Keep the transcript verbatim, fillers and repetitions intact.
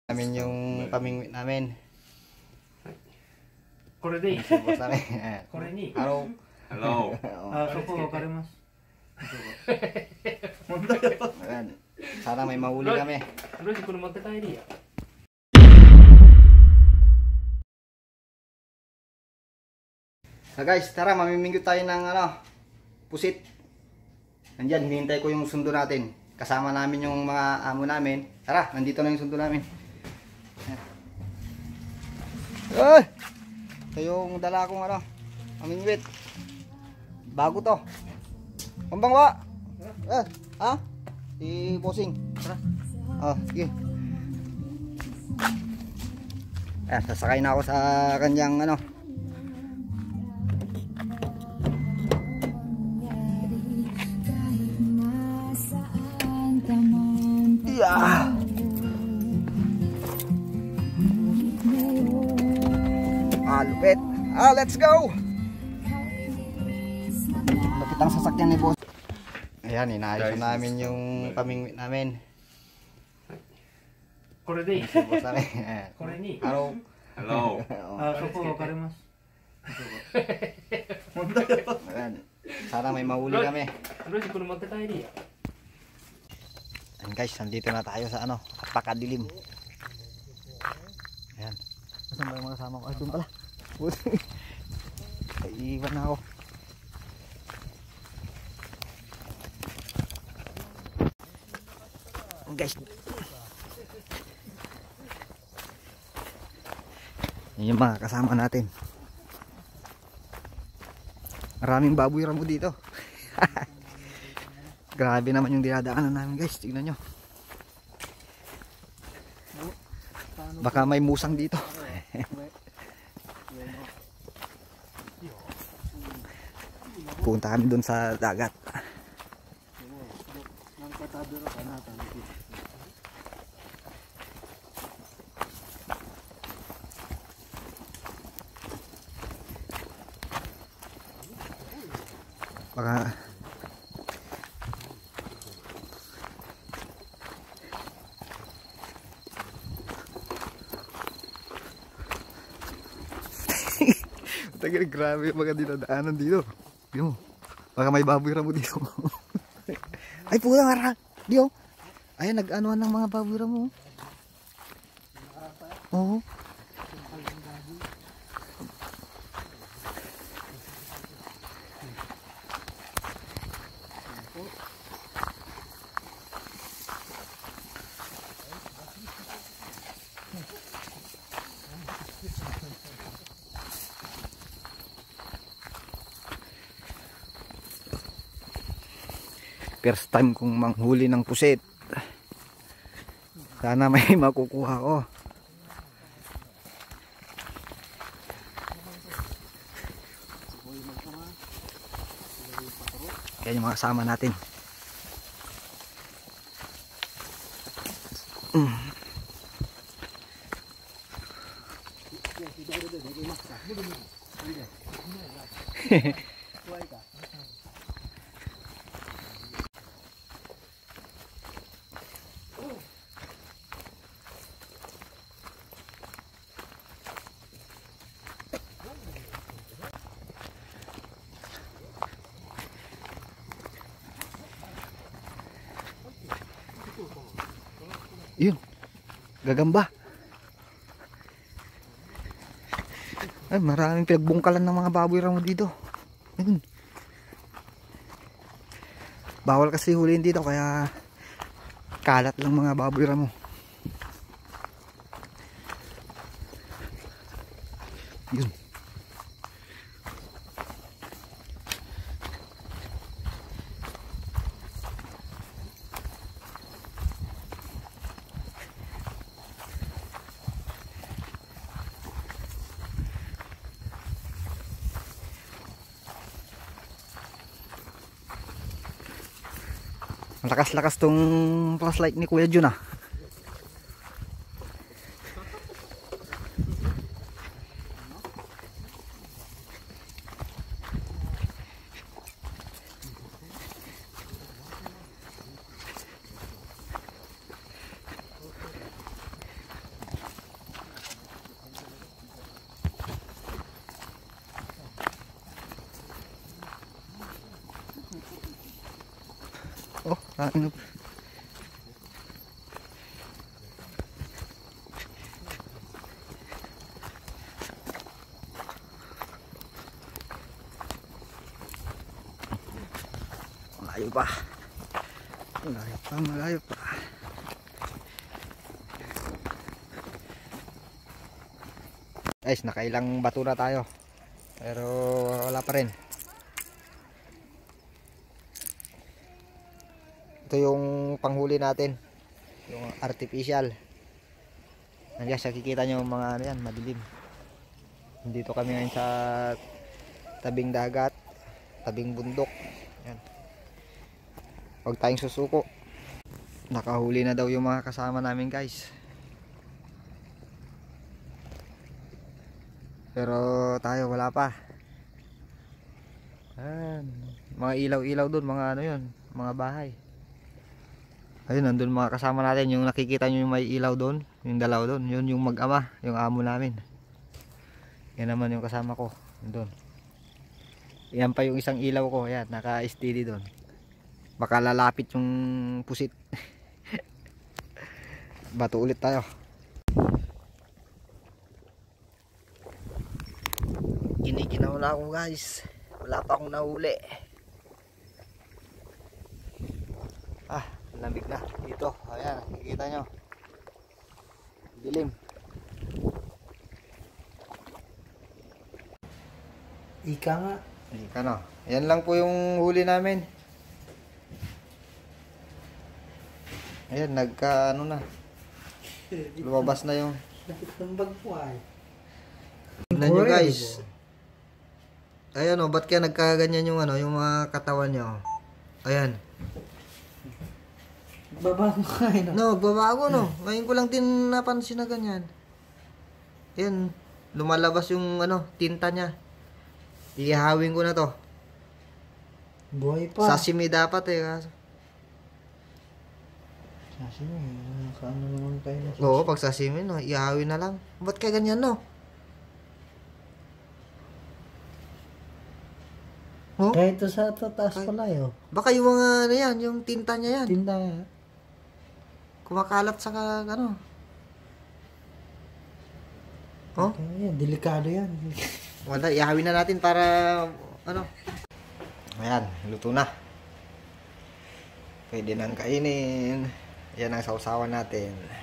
namin yung pamingwit namin. これでいい。 Subos namin. これに。 Araw. Hello. あ、そこ分かれます。 Ayan. Sana may mahuli kami. ロジこれ持って帰りや。 So guys, tara mamimingwit tayo ng ano, pusit. Nandyan, hinihintay ko yung sundo natin. Kasama namin yung mga amo namin. Tara, nandito na yung sundo namin. Ay! Ito yung dala kong ano, mamingwit. Bago to. Pambangwa! Eh, ha? Si Bossing. Tara. Oh, sige. Ayan, sasakay na ako sa kanyang ano. Yeah. Ah, lupit. Ah, let's go. Lupit ang sasakyan ni boss. Ayan, inaayos na namin yung pamingwit namin. これでいい。 Subos namin. Ayan. これに。 Araw. Hello. あ、そこ分かれます。 Ayan. Sana may mahuli kami. ロジこれ持って帰りや。 Ayan guys, nandito na tayo sa ano, napakadilim. Ayan. Saan ba yung mga kasama ko? Ay, doon pala. Iiwan na ako. Ayan guys. Yan yung mga kasama natin. Maraming baboy ramo dito. Grabe naman yung dinadaanan namin guys. Tignan nyo. Baka may musang dito. Punta kami dun sa dagat. Baka Tagal, grabe yung mga dinadaanan dito. Di mo, baka may baboy ramo dito. Ay puta nga, di mo. Ayan, nag-anuan ng mga baboy ramo. Oo. First time kong manghuli ng pusit. Sana may makukuha ko. Kaya yung mga kasama natin. Mm. Yun, gagamba. Ay, maraming pinagbungkalan ng mga baboy ramo dito. Yun. Bawal kasi huliin dito kaya kalat lang mga baboy ramo. Yun. Lakas-lakas tong flashlight ni Kuya Jun ah. Ano? Malayo pa. Malayo pa, malayo pa. Guys, nakailang bato na tayo. Pero wala pa rin. Ito yung panghuli natin. Yung artificial. Nandiyan, sa kikita nyo yung mga ano yan, madilim. Dito kami ngayon sa tabing dagat, tabing bundok. Yan. Huwag tayong susuko. Nakahuli na daw yung mga kasama namin, guys. Pero tayo wala pa. Ayan. Mga ilaw-ilaw doon, mga ano yun, mga bahay. Ayun, nandun mga kasama natin. Yung nakikita nyo yung may ilaw doon, yung dalaw doon, yun yung mag-ama, yung amo namin. Yan naman yung kasama ko doon. Yan pa yung isang ilaw ko, yan, naka-steady doon. Baka lalapit yung pusit. Bato ulit tayo. Giniginaw na ako, guys. Wala pa akong nahuli. Ah, lamig na dito. Ayan, nakikita nyo. Dilim. Ika nga. Ika na. Yan lang po yung huli namin. Ayan, nagka ano na. Lumabas na yung Lapit ng bag po ay. tignan nyo, guys. Ayan o, ba't kaya nagkaganyan yung ano, yung mga katawan nyo? Ayan. Babago ka eh, no? No, babago no. Ngayon ko lang din napansin na ganyan. Ayan, lumalabas yung ano, tinta niya. Ihawin ko na to. Buhay pa. Sashimi dapat eh. Kaso. Sashimi, nakaano naman tayo na. Oo, pag sashimi no, ihawin na lang. Ba't kaya ganyan no? Oh? Kahit ito sa taas pala yun. Baka yung mga ano yan, yung tinta niya yan. Tinda. Kumakalat sa ka- ano. Oh? Kaya yan, delikado yan. Wala, ihawin na natin para ano. Ayan, luto na. Pwede nang kainin. Yan ang sausawan natin.